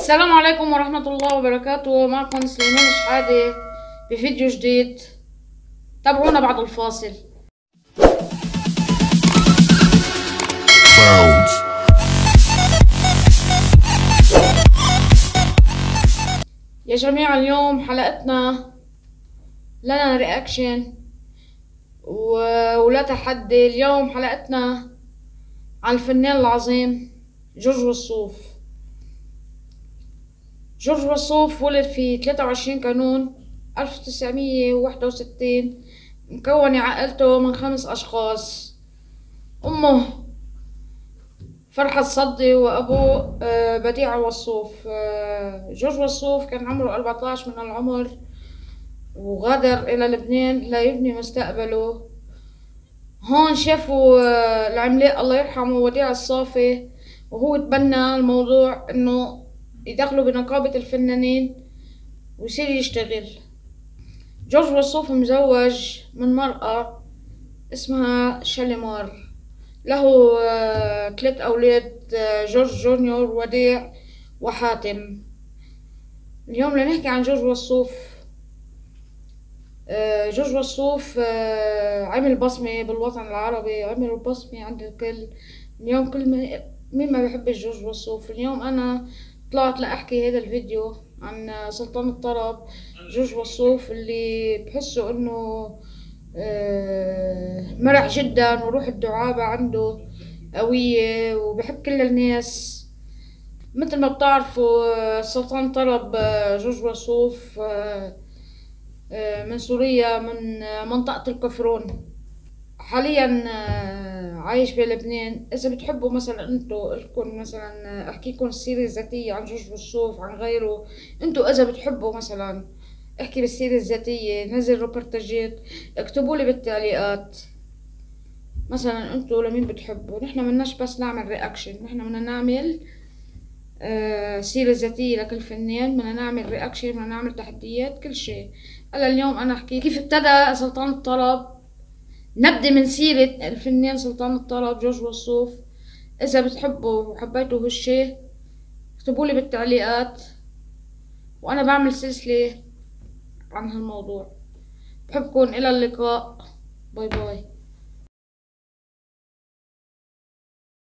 السلام عليكم ورحمة الله وبركاته. معكم سليمان شحادة بفيديو جديد. تابعونا بعد الفاصل. يا جماعة، اليوم حلقتنا لنا رياكشن ولا تحدي. اليوم حلقتنا عن الفنان العظيم جورج وسوف. جورج وسوف ولد في 23 كانون 1961. مكونة عائلته من 5 أشخاص: أمه فرحة صدي وأبوه بديع وسوف. جورج وسوف كان عمره 14 من العمر وغادر إلى لبنان ليبني مستقبله. هون شافوا العملاق الله يرحمه وديع الصافي، وهو تبنى الموضوع إنه يدخلوا بنقابة الفنانين ويصير يشتغل. جورج وسوف مزوج من مرأة اسمها شاليمار. له 3 أولاد: جورج جونيور، وديع، وحاتم. اليوم لنحكي عن جورج وسوف. جورج وسوف عمل بصمة بالوطن العربي، عمل بصمة عند الكل. اليوم كل مين ما بيحب جورج وسوف. اليوم أنا طلعت لأحكي هذا الفيديو عن سلطان الطرب جورج وسوف، اللي بحسه انه مرح جدا وروح الدعابة عنده قوية وبحب كل الناس. مثل ما بتعرفوا سلطان طرب جورج وسوف من سوريا، من منطقة الكفرون. حاليا عايش بلبنان. اذا بتحبوا مثلا انتو لكم مثلا احكيكم السيرة الذاتية عن جورج وسوف عن غيره، انتو اذا بتحبوا مثلا احكي بالسيرة الذاتية، نزل روبرتاجات، اكتبوا لي بالتعليقات مثلا انتو لمين بتحبوا. نحنا مناش بس نعمل رياكشن، نحنا بدنا نعمل سيرة ذاتية لكل فنان، بدنا نعمل رياكشن، بدنا نعمل تحديات، كل شيء. هلا اليوم انا احكي كيف ابتدى سلطان الطرب. نبدأ من سيرة الفنان سلطان الطرب جورج وسوف. إذا بتحبوا وحبيتوا هالشي اكتبولي بالتعليقات، وأنا بعمل سلسلة عن هالموضوع. بحبكن، إلى اللقاء، باي باي.